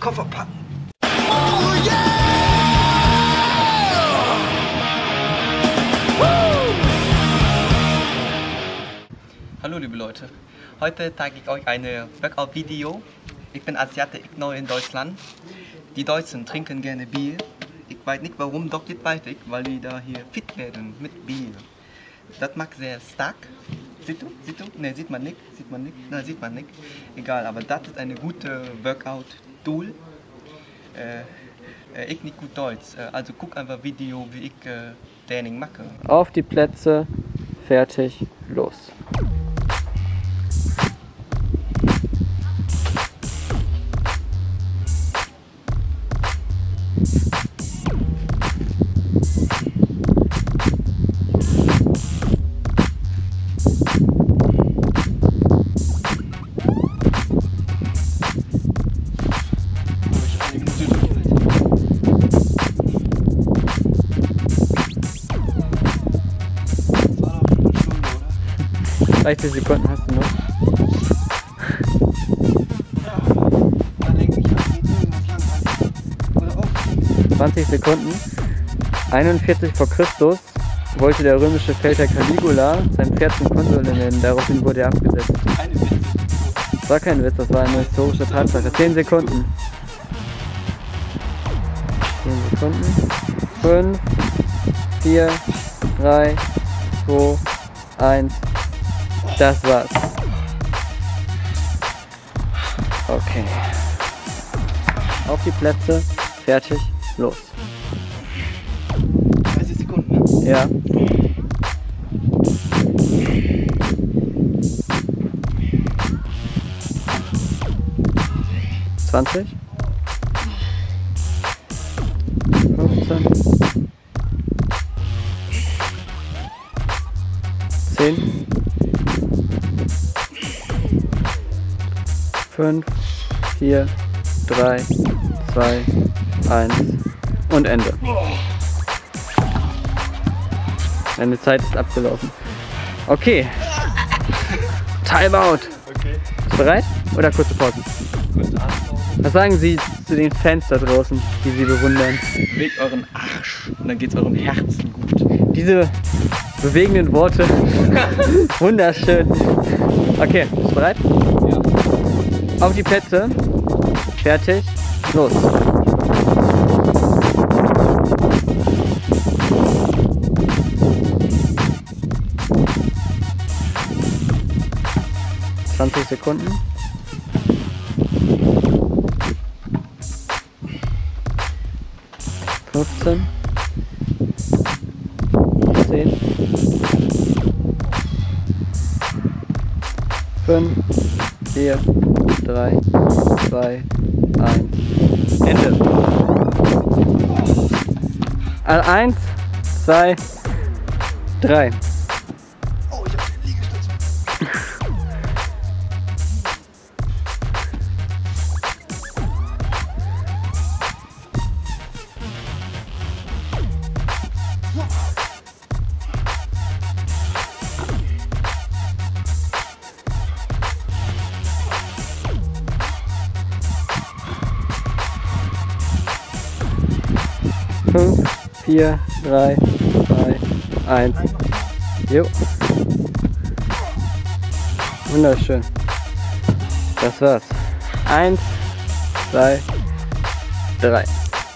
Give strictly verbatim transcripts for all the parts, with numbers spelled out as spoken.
Koffer packen. Oh yeah! Hallo liebe Leute, heute zeige ich euch ein Workout-Video. Ich bin Asiate, ich neu in Deutschland. Die Deutschen trinken gerne Bier. Ich weiß nicht warum, doch jetzt weiß ich, weil die da hier fit werden mit Bier. Das macht sehr stark. Siehst du? Siehst du? Ne, sieht man nicht. Sieht man nicht? Nein, sieht man nicht. Egal, aber das ist eine gute Workout-Tool. Äh, ich nicht gut Deutsch, also guck einfach Video, wie ich äh, Training mache. Auf die Plätze, fertig, los. dreißig Sekunden hast du noch. zwanzig Sekunden. einundvierzig vor Christus wollte der römische Feldherr Caligula sein Pferd zum Konsul nennen, daraufhin wurde er abgesetzt. Das war kein Witz, das war eine historische Tatsache. zehn Sekunden. zehn Sekunden. fünf, vier, drei, zwei, eins. Das war's. Okay. Auf die Plätze, fertig, los. dreißig Sekunden, ne? Ja. zwanzig. fünfzehn. zehn. fünf, vier, drei, zwei, eins und Ende. Deine Zeit ist abgelaufen. Okay. Timeout. Okay. Bist du bereit? Oder kurze Pause? Kurze Antwort. Was sagen Sie zu den Fans da draußen, die Sie bewundern? Bewegt euren Arsch und dann geht's eurem Herzen gut. Diese bewegenden Worte. Wunderschön. Okay, bist du bereit? Ja. Auf die Plätze. Fertig. Los. zwanzig Sekunden. fünfzehn. zehn. fünf. vier. drei, zwei, eins. Ende. eins, zwei, drei. Oh, ich hab den Liegestütz. fünf, vier, drei, zwei, eins. Jo. Wunderschön. Das war's. eins, zwei, drei.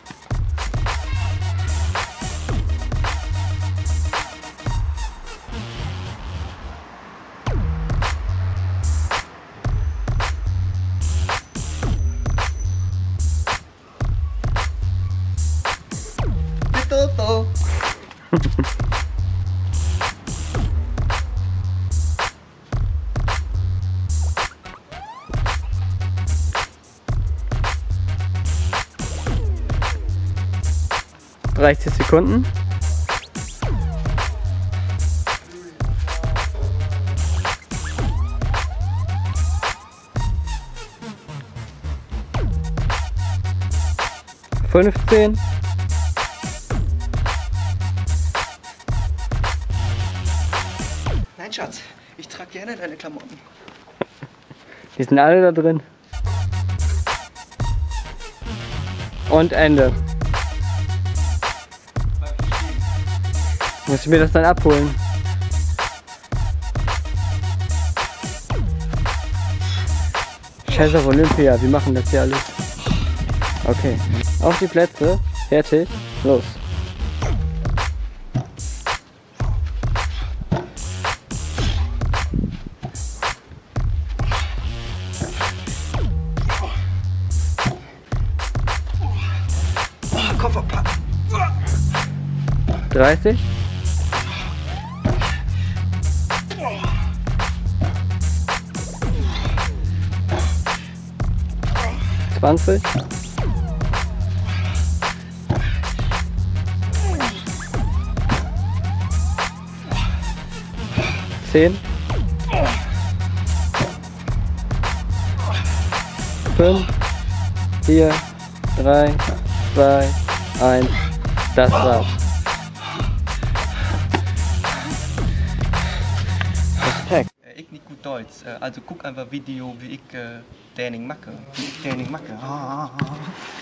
Toto. dreißig Sekunden. fünfzehn. Nein, Schatz, ich trage gerne deine Klamotten. Die sind alle da drin. Und Ende. Muss ich mir das dann abholen? Scheiß auf Olympia, wir machen das hier alles. Okay. Auf die Plätze. Fertig. Los. dreißig. zwanzig. zehn. fünf. vier. drei. zwei. eins. Das war's. Respekt. Ich nicht gut Deutsch, also guck einfach Video, wie ich äh, Training mache. Wie ich Training mache. Ah, ah, ah.